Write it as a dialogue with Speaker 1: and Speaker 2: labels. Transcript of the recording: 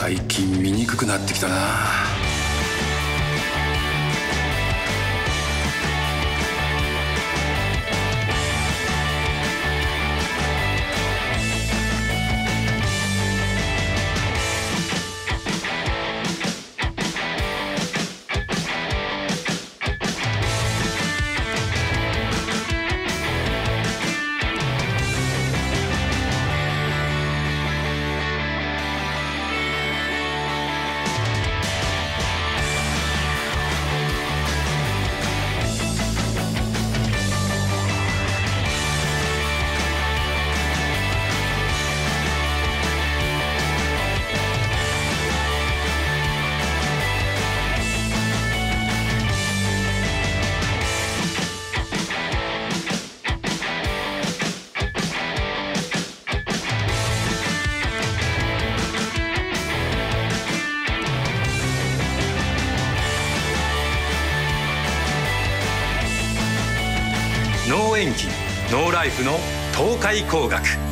Speaker 1: 最近見にくくなってきたな。ノー延期ノーライフの東海工学。